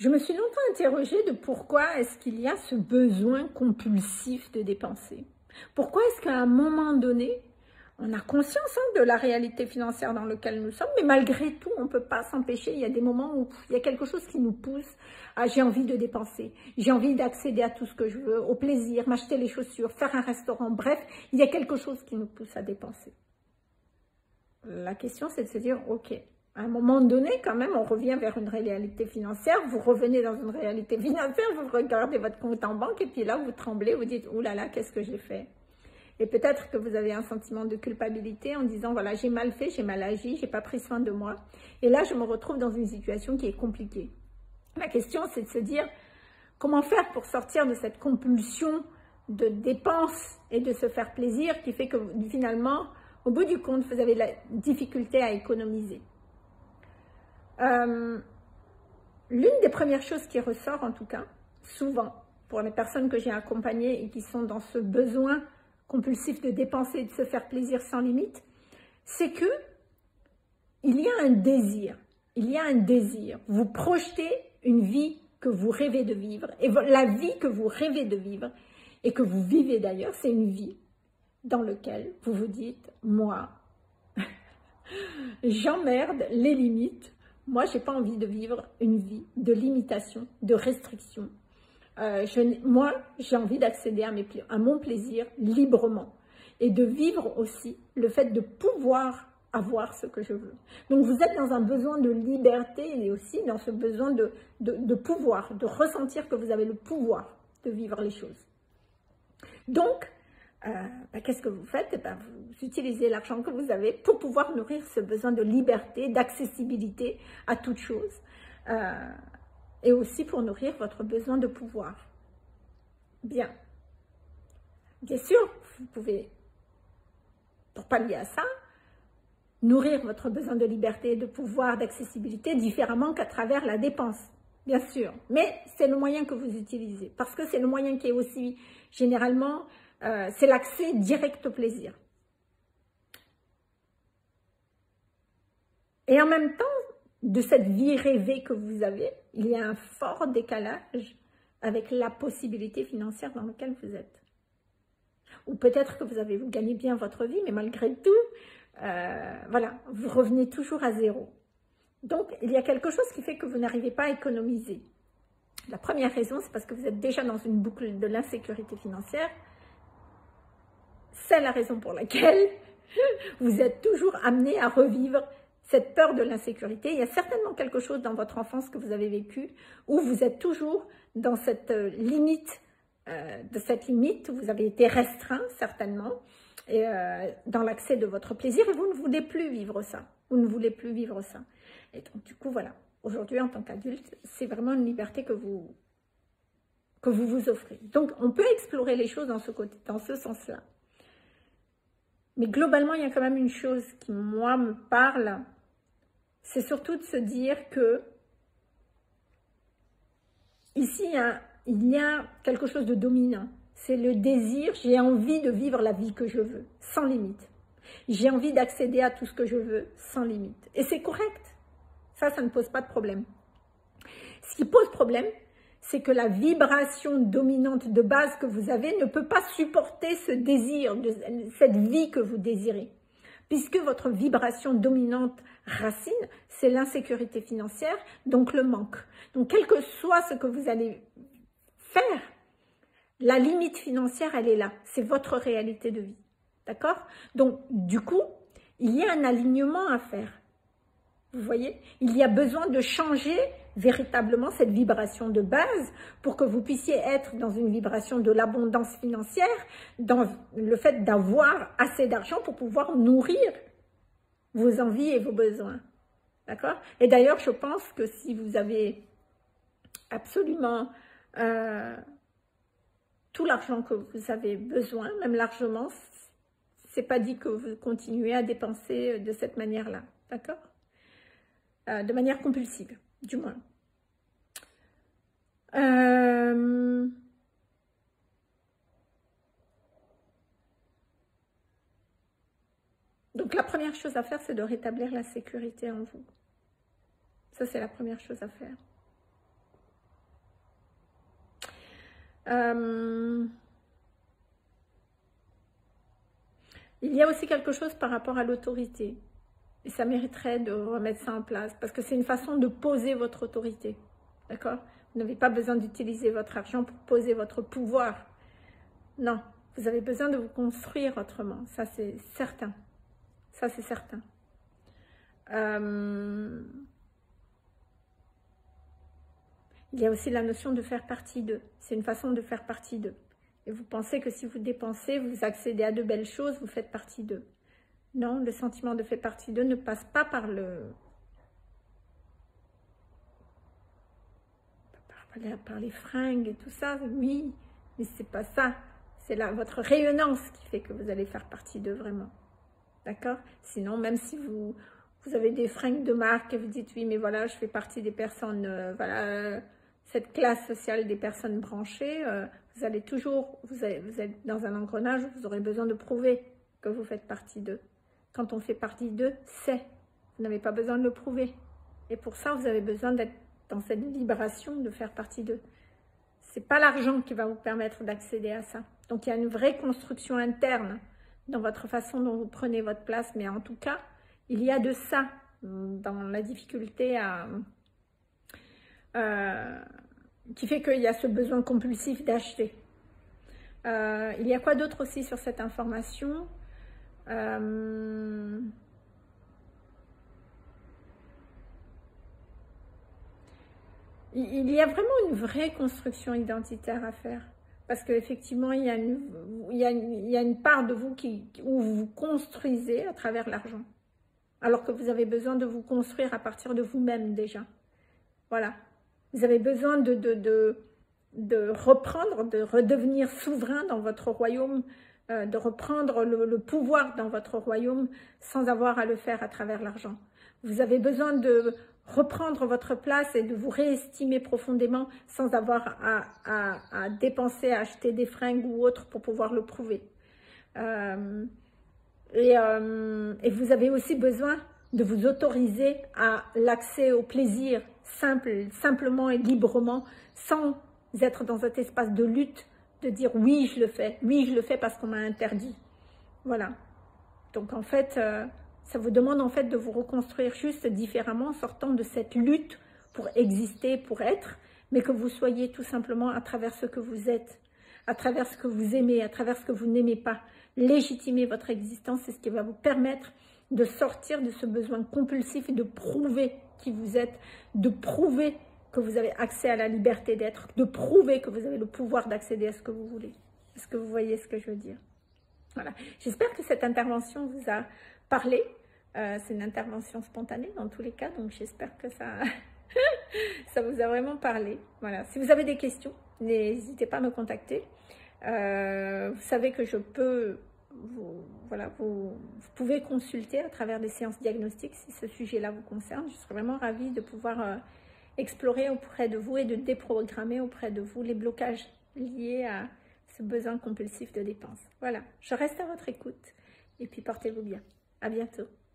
Je me suis longtemps interrogée de pourquoi est-ce qu'il y a ce besoin compulsif de dépenser. Pourquoi est-ce qu'à un moment donné, on a conscience de la réalité financière dans laquelle nous sommes, mais malgré tout, on ne peut pas s'empêcher. Il y a des moments où il y a quelque chose qui nous pousse à j'ai envie de dépenser, j'ai envie d'accéder à tout ce que je veux, au plaisir, m'acheter les chaussures, faire un restaurant, bref, il y a quelque chose qui nous pousse à dépenser. La question, c'est de se dire, ok, à un moment donné, quand même, on revient vers une réalité financière, vous revenez dans une réalité financière, vous regardez votre compte en banque et puis là, vous tremblez, vous dites, oh là là, qu'est-ce que j'ai fait? Et peut-être que vous avez un sentiment de culpabilité en disant, voilà, j'ai mal fait, j'ai mal agi, j'ai pas pris soin de moi. Et là, je me retrouve dans une situation qui est compliquée. La question, c'est de se dire, comment faire pour sortir de cette compulsion de dépenses et de se faire plaisir qui fait que finalement, au bout du compte, vous avez de la difficulté à économiser. L'une des premières choses qui ressort, en tout cas, souvent, pour les personnes que j'ai accompagnées et qui sont dans ce besoin compulsif de dépenser et de se faire plaisir sans limite, c'est que il y a un désir. Il y a un désir. Vous projetez une vie que vous rêvez de vivre. Et la vie que vous rêvez de vivre, et que vous vivez d'ailleurs, c'est une vie dans laquelle vous vous dites, moi, j'emmerde les limites. Moi, je n'ai pas envie de vivre une vie de limitation, de restriction. Moi, j'ai envie d'accéder à mon plaisir librement et de vivre aussi le fait de pouvoir avoir ce que je veux. Donc, vous êtes dans un besoin de liberté et aussi dans ce besoin de pouvoir, de ressentir que vous avez le pouvoir de vivre les choses. Donc, qu'est-ce que vous faites? Vous utilisez l'argent que vous avez pour pouvoir nourrir ce besoin de liberté, d'accessibilité à toute chose. Et aussi pour nourrir votre besoin de pouvoir. Bien. Bien sûr, vous pouvez, pour pallier à ça, nourrir votre besoin de liberté, de pouvoir, d'accessibilité différemment qu'à travers la dépense. Bien sûr. Mais c'est le moyen que vous utilisez. Parce que c'est le moyen qui est aussi, généralement, c'est l'accès direct au plaisir. Et en même temps, de cette vie rêvée que vous avez, il y a un fort décalage avec la possibilité financière dans laquelle vous êtes. Ou peut-être que vous gagnez bien votre vie, mais malgré tout, voilà, vous revenez toujours à zéro. Donc, il y a quelque chose qui fait que vous n'arrivez pas à économiser. La première raison, c'est parce que vous êtes déjà dans une boucle de l'insécurité financière. C'est la raison pour laquelle vous êtes toujours amené à revivre cette peur de l'insécurité. Il y a certainement quelque chose dans votre enfance que vous avez vécu où vous êtes toujours dans cette limite, où vous avez été restreint certainement et, dans l'accès de votre plaisir et vous ne voulez plus vivre ça. Vous ne voulez plus vivre ça. Et donc du coup voilà, aujourd'hui en tant qu'adulte, c'est vraiment une liberté que vous vous offrez. Donc on peut explorer les choses dans ce sens-là. Mais globalement, il y a quand même une chose qui, moi, me parle, c'est surtout de se dire que ici, il y a quelque chose de dominant. C'est le désir, j'ai envie de vivre la vie que je veux, sans limite. J'ai envie d'accéder à tout ce que je veux, sans limite. Et c'est correct. Ça ne pose pas de problème. Ce qui pose problème, c'est que la vibration dominante de base que vous avez ne peut pas supporter ce désir, cette vie que vous désirez. Puisque votre vibration dominante racine, c'est l'insécurité financière, donc le manque. Donc, quel que soit ce que vous allez faire, la limite financière, elle est là. C'est votre réalité de vie. D'accord? Donc, du coup, il y a un alignement à faire. Vous voyez? Il y a besoin de changer véritablement cette vibration de base pour que vous puissiez être dans une vibration de l'abondance financière, dans le fait d'avoir assez d'argent pour pouvoir nourrir vos envies et vos besoins. D'accord? Et d'ailleurs, je pense que si vous avez absolument tout l'argent que vous avez besoin, même largement, c'est pas dit que vous continuez à dépenser de cette manière-là. D'accord? De manière compulsive, du moins. Donc la première chose à faire, c'est de rétablir la sécurité en vous. Ça, c'est la première chose à faire. Il y a aussi quelque chose par rapport à l'autorité. Et ça mériterait de remettre ça en place. Parce que c'est une façon de poser votre autorité. D'accord? Vous n'avez pas besoin d'utiliser votre argent pour poser votre pouvoir. Non. Vous avez besoin de vous construire autrement. Ça, c'est certain. Ça, c'est certain. Il y a aussi la notion de faire partie d'eux. C'est une façon de faire partie d'eux. Et vous pensez que si vous dépensez, vous accédez à de belles choses, vous faites partie d'eux. Non, le sentiment de faire partie d'eux ne passe pas par par les fringues et tout ça. Oui, mais c'est pas ça. C'est votre rayonnance qui fait que vous allez faire partie d'eux vraiment. D'accord? Sinon, même si vous avez des fringues de marque et vous dites oui, mais voilà, je fais partie des personnes, voilà, cette classe sociale des personnes branchées, vous allez toujours, vous êtes dans un engrenage où vous aurez besoin de prouver que vous faites partie d'eux. Quand on fait partie d'eux, c'est. Vous n'avez pas besoin de le prouver. Et pour ça, vous avez besoin d'être dans cette vibration de faire partie d'eux. C'est pas l'argent qui va vous permettre d'accéder à ça. Donc, il y a une vraie construction interne dans votre façon dont vous prenez votre place. Mais en tout cas, il y a de ça dans la difficulté qui fait qu'il y a ce besoin compulsif d'acheter. Il y a quoi d'autre aussi sur cette information? Il y a vraiment une vraie construction identitaire à faire. Parce qu'effectivement, il y a une part de vous où vous vous construisez à travers l'argent. Alors que vous avez besoin de vous construire à partir de vous-même déjà. Voilà. Vous avez besoin de reprendre, de redevenir souverain dans votre royaume, de reprendre le pouvoir dans votre royaume sans avoir à le faire à travers l'argent. Vous avez besoin de reprendre votre place et de vous réestimer profondément sans avoir à dépenser, à acheter des fringues ou autres pour pouvoir le prouver. Et vous avez aussi besoin de vous autoriser à l'accès au plaisir simplement et librement, sans être dans cet espace de lutte, de dire oui je le fais parce qu'on m'a interdit. Voilà. Donc en fait, ça vous demande en fait de vous reconstruire juste différemment, en sortant de cette lutte pour exister, pour être, mais que vous soyez tout simplement à travers ce que vous êtes, à travers ce que vous aimez, à travers ce que vous n'aimez pas. Légitimer votre existence, c'est ce qui va vous permettre de sortir de ce besoin compulsif et de prouver qui vous êtes, de prouver que vous avez accès à la liberté d'être, de prouver que vous avez le pouvoir d'accéder à ce que vous voulez. Est-ce que vous voyez ce que je veux dire? Voilà. J'espère que cette intervention vous a parlé. C'est une intervention spontanée dans tous les cas, donc j'espère que ça, ça vous a vraiment parlé. Voilà. Si vous avez des questions, n'hésitez pas à me contacter. Vous savez que je peux, vous pouvez consulter à travers des séances diagnostiques si ce sujet-là vous concerne. Je serais vraiment ravie de pouvoir explorer auprès de vous et de déprogrammer auprès de vous les blocages liés à ce besoin compulsif de dépense. Voilà, je reste à votre écoute et puis portez-vous bien. À bientôt.